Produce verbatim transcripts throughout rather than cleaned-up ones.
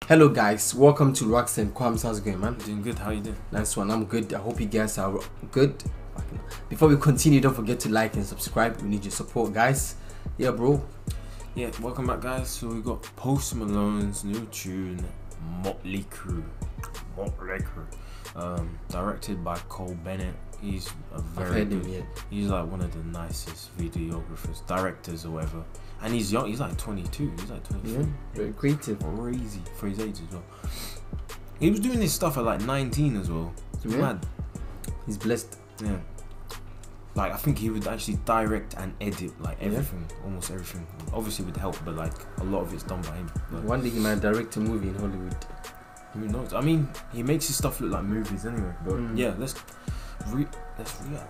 Hello guys, welcome to Rocks and Quams. How's it going, man? Doing good, how you doing? Nice one, I'm good. I hope you guys are good. Before we continue, don't forget to like and subscribe. We need your support, guys. Yeah, bro. Yeah, welcome back, guys. So we got Post Malone's new tune, Motley Crew. Motley Crew. Um, directed by Cole Bennett. He's a very good, him, yeah. He's like one of the nicest videographers, directors or whatever. And he's young, he's like twenty-two, he's like twenty-three. Yeah, very creative. Crazy for his age as well. He was doing this stuff at like nineteen as well. It's yeah. mad. He's blessed. Yeah. Like, I think he would actually direct and edit like everything, yeah. almost everything. Obviously with help, but like a lot of it's done by him. But one day he might direct a movie in Hollywood. Who knows? I mean, he makes his stuff look like movies anyway. But mm. yeah, let's re let's react.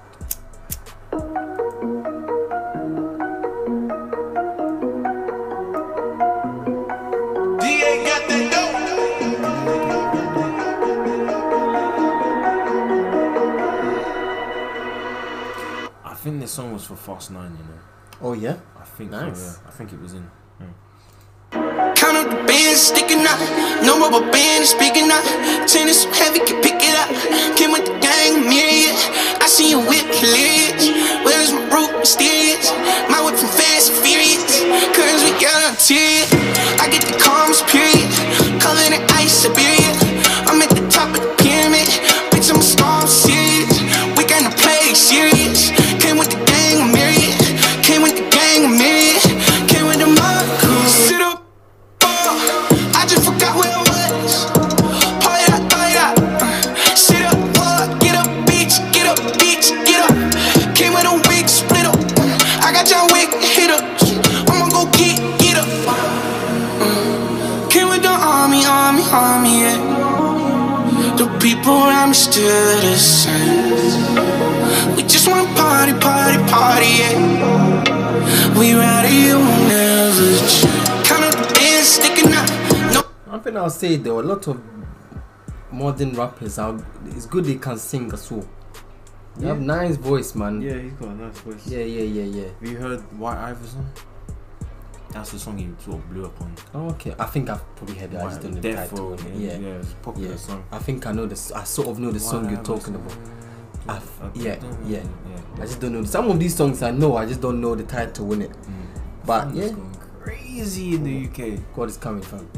I think this song was for Fast Nine, you know. Oh yeah? I think nice. so, yeah. I think it was in. Yeah. Count up the bands sticking out. No rubber band is speaking out. Tennis so heavy, can pick it up. Came with the gang, myriad. I see you whip hilarious. Where is my root mysterious? My whip from fast and furious. Cause we got on tears. I get the calmest period. Covered in ice, Siberia. I'm at the top of the pyramid. Bitch, I'm a star, I'm serious. We gonna play serious. Came with the gang, myriad. Came with the gang, myriad. Came with the mob crew. Sit up. I just forgot where I was. Pull it out, pull it out. Sit up, pull up, get up, bitch, get up, bitch, get up. Came with a wig, split up. I got your wig, hit up. I'ma go get, get up. Came with the army, army, army, yeah. The people around me still the same. We just wanna party, party, party, yeah. We ride it, you will never change. Count up the bands sticking out. No. I think I'll say there were a lot of modern rappers out. It's good they can sing as well. They yeah. have nice voice, man. Yeah, he's got a nice voice. Yeah, yeah, yeah, yeah. Have you heard White Iverson? That's the song he sort of blew up on. Oh, okay. I think I've probably heard it. I just don't know the title. Yeah, yeah, yeah, it's a popular yeah. song. I think I know this. I sort of know the song White you're Iverson. talking about. I yeah, yeah, yeah. I just don't know. Some of these songs I know. I just don't know the title in it. Mm. But yeah. Crazy in the U K. God is coming from.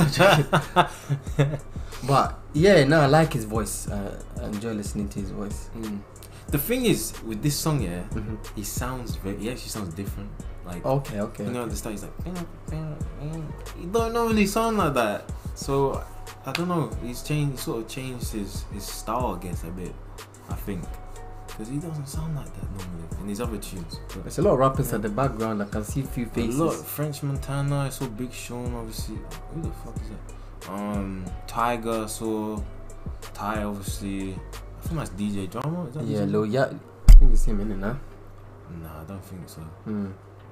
But yeah, no, I like his voice. Uh, I enjoy listening to his voice. Mm. The thing is with this song, yeah, mm-hmm. he sounds very. He actually sounds different. Like okay, okay. You know, okay. at the start he's like, he don't normally sound like that. So I don't know. He's changed. He sort of changed his his style, I guess, a bit. I think. Because he doesn't sound like that normally in his other tunes. But there's a lot of rappers yeah. at the background. I can see a few faces. A lot. French Montana. I saw Big Sean. Obviously, who the fuck is that? Um, Tiger. I saw Ty. Obviously, I think that's D J Drama. Is that yeah, low. Yeah, I think it's him, innit? Nah. Nah, I don't think so. Hmm.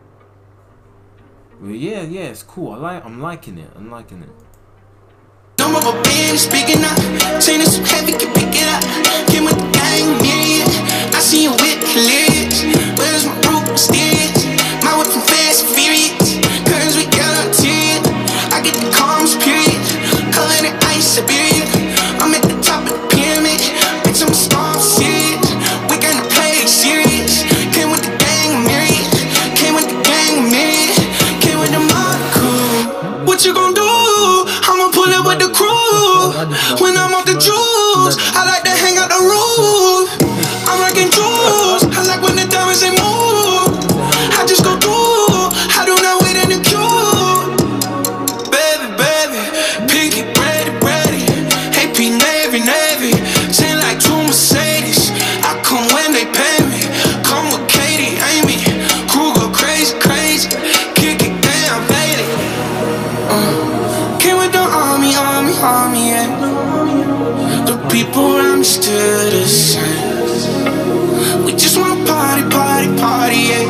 Well, yeah, yeah, it's cool. I like. I'm liking it. I'm liking it. No rubber band speaking up. Tennis so heavy, can pick it up. Came with the gang, myriad. I see you whip hilarious. Where's my root mysterious? My whip from fast and furious. Curtains we got on tears. I get the calmest period. Covered in ice, Siberia. I'm at the top of the pyramid. Bitch, I'm a star, I'm serious. We gonna play serious. Came with the gang, myriad. Came with the gang, myriad. Came with the mob crew. What you gonna do? I'ma pull it with the crew. When I'm off the juice, I like to hang out the roof. I'm rocking jewels. I like when the diamonds they move. I just go through. I do not wait in the queue. Baby, baby, pinky, ready, ready. A P Navy, Navy. Sing like two Mercedes. I come when they pay me. Come with Katie, Amy. Crew go crazy, crazy. Kick it down, baby. Uh. Came with the army, army, army, yeah. The people around me still the same. We just wanna party, party, party, yeah.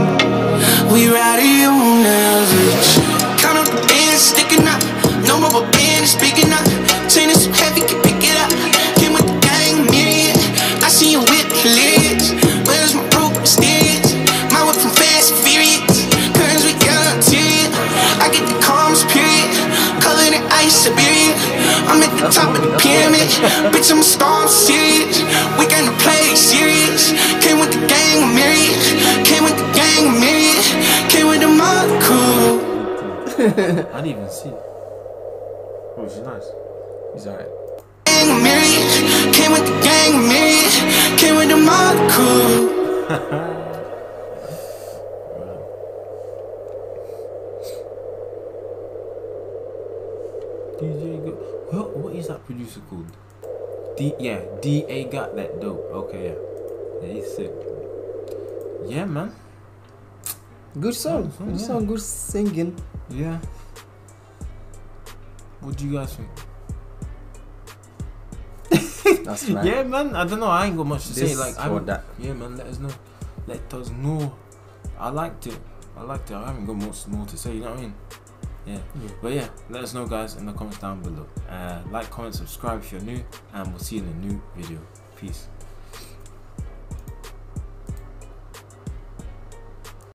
We ride it, you will never change. Count up the bands sticking up. No rubber band is speaking up. Tennis so heavy, can pick it up. Came with the gang, myriad. I see you whip hilarious. Where's my root mysterious? My whip from fast and furious. Curtains we got on tears. I get the calmest period. Covered in ice, Siberia. Bitch, I'm a star, I'm serious. We gonna play serious. Came with the gang of myriad. Came with the gang of myriad. Came with the Motley crew. I didn't even see. Oh, she's nice. He's alright. Gang of myriad. Came with the gang of myriad. Came with the Motley crew. D J got what? What is that producer called? D yeah, D A got that dope. Okay, yeah, yeah, he's sick. Yeah, man. Good song. Oh, Good yeah. song. Good singing. Yeah. What do you guys think? That's right. Yeah, man. I don't know. I ain't got much to This say. Like, or I that. yeah, man. Let us know. Let us know. I liked it. I liked it. I haven't got much more to say. You know what I mean? Yeah. Yeah. But yeah, let us know, guys, in the comments down below. Uh, like, comment, subscribe if you're new, and we'll see you in a new video. Peace.